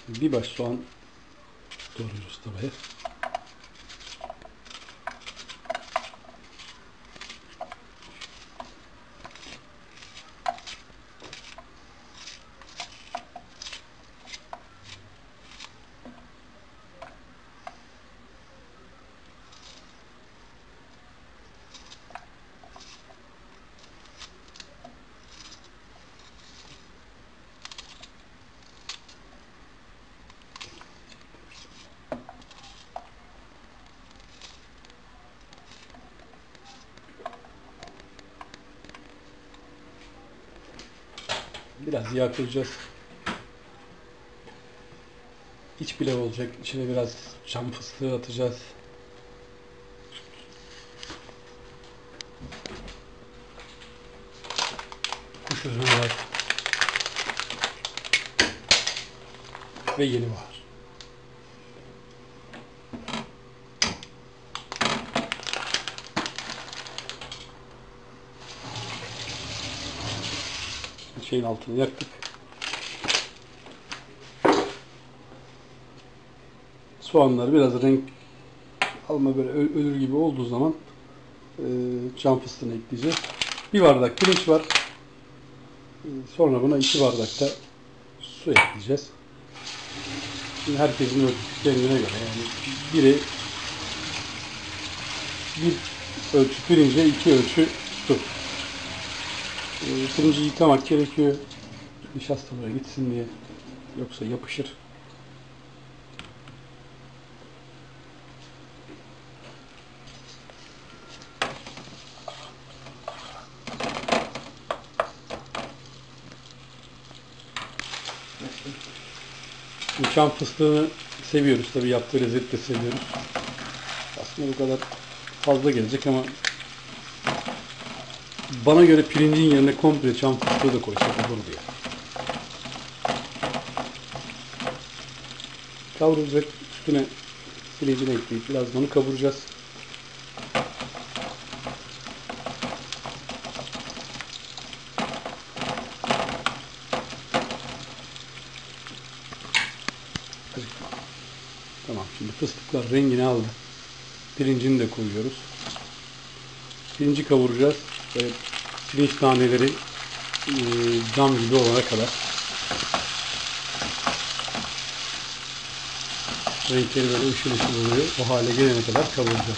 Bir baş soğan doğruyoruz tavaya. Biraz yağ koyacağız. İç pilav olacak. İçine biraz çam fıstığı atacağız. Kuş üzümü var. Ve yeni bahar. Şeyin altını yaktık. Soğanlar biraz renk alma, böyle ölür gibi olduğu zaman çam fıstığını ekleyeceğiz. Bir bardak pirinç var. Sonra buna 2 bardak da su ekleyeceğiz. Şimdi herkesin ölçüsü kendine göre, yani bir ölçü pirince 2 ölçü su. Pirinci yıkamak gerekiyor. Nişastalara gitsin diye. Yoksa yapışır. Çam fıstığını seviyoruz. Tabii yaptığı lezzeti de seviyoruz. Aslında bu kadar fazla gelecek ama bana göre pirincin yerine komple çam fıstığı da koysak olur diye. Kavrulacak, üstüne pirincini ekleyip biraz bunu kavuracağız. Tamam, şimdi fıstıklar rengini aldı. Pirincini de koyuyoruz. Pirinci kavuracağız. Böyle pirinç taneleri cam gibi olana kadar. Renkleri böyle ışıl ışıl oluyor. O hale gelene kadar kavuracağız.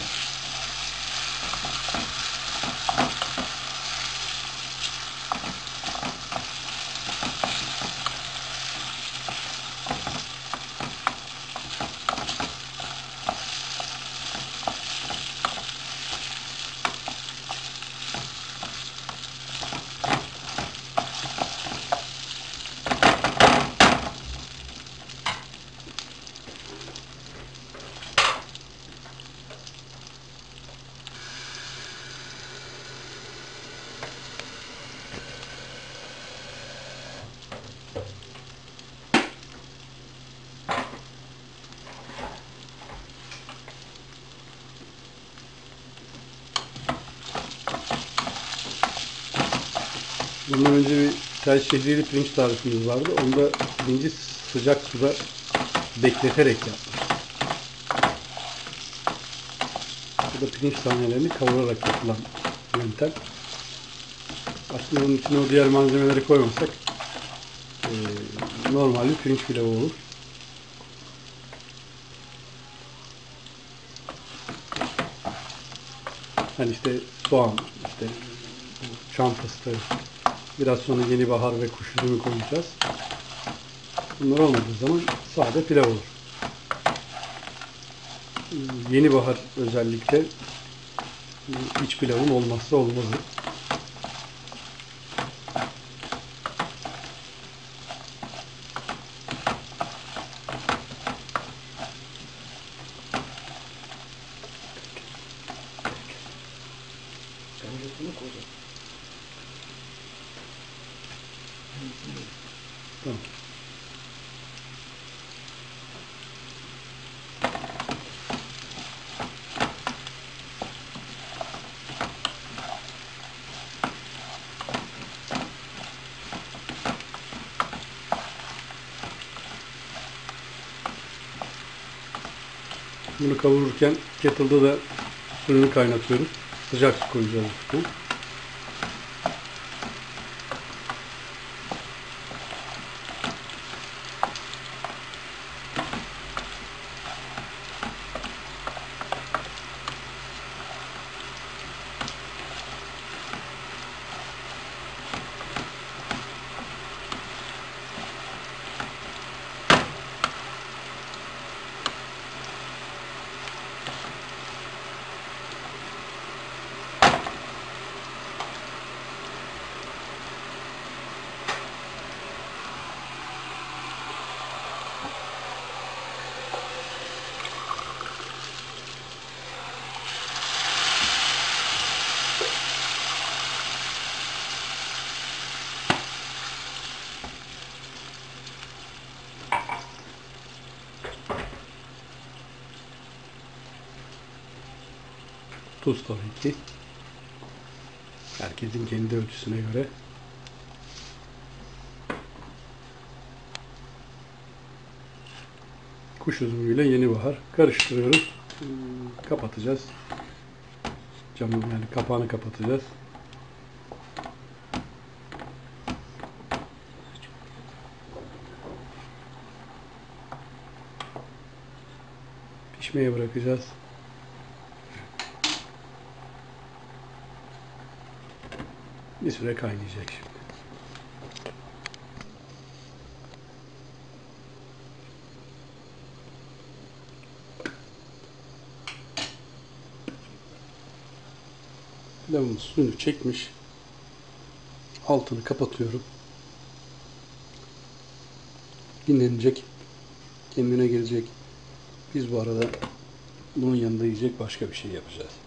Bundan önce bir tel şehriyeli pirinç tarifimiz vardı. Onda pirinci sıcak suda bekleterek yaptık. Bu da pirinç tanelerini kavurarak yapılan yöntem. Aslında bunun içine o diğer malzemeleri koymasak normal bir pirinç pilavı olur. Hani işte soğan, işte çam fıstığı, biraz sonra yeni bahar ve kuş üzümü koyacağız. Bunlar olmadığı zaman sade pilav olur. Yeni bahar özellikle iç pilavın olmazsa olmazı. Tamam. Bunu kavururken kettle'da da suyunu kaynatıyorum. Sıcak su koyacağız üstüne. Tuz tabii ki. Herkesin kendi ölçüsüne göre. Kuş üzümüyle yeni bahar. Karıştırıyoruz. Kapatacağız. Camın yani kapağını kapatacağız. Pişmeye bırakacağız. Bir süre kaynayacak şimdi. Pilavımız suyunu çekmiş. Altını kapatıyorum. Dinlenecek. Kendine gelecek. Biz bu arada bunun yanında yiyecek başka bir şey yapacağız.